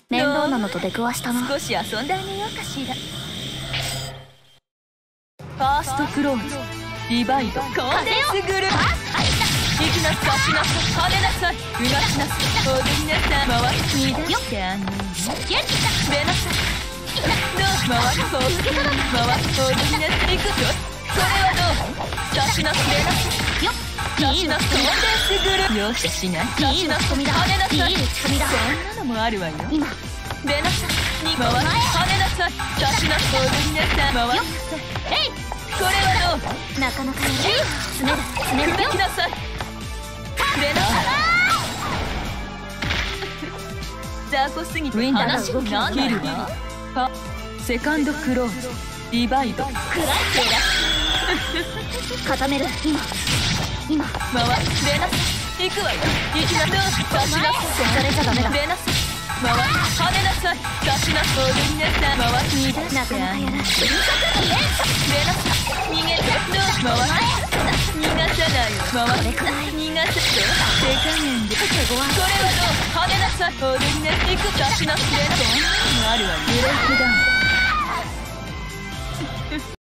面倒なのと出くわしたな。 少し遊んであげようかしら。ファーストクローズ、リバイド、コーデンスグルー。行きなさい、しなさい、跳ねなさい、うがしなさい、踊りなさい、回り乱してあげる。出なさい、どう回りこう、回り踊りなさい、行くよ。それはどう、差しなす、出なさい、差しなす、コーデンスグルー。よししない、差しなす、跳ねなさい。そんなのもあるわよ。 今出なさい、回り、跳ねなさい、差しなす、踊りなさい、回りなさい。これはどう、 なかなかやる。詰める詰める砕きなさい。出なさい。雑魚すぎて話になんないわ。セカンドクローズ、リバイド、 暗い固める。今回り、出なさい。行くわよ。行きなさい。差しなさい。 それじゃダメだ。 出なさい。回り、跳ねなさい。差しなさい。踊りなさい。回り、 なかなかやる。 出なさい。逃げて。回り、逃がさないよ。回り、逃がさない。手加減で。これはどう、跳ねなさい。踊りなさい。行く。差しなさい。そんなのもあるわよ。ブレイクダウン。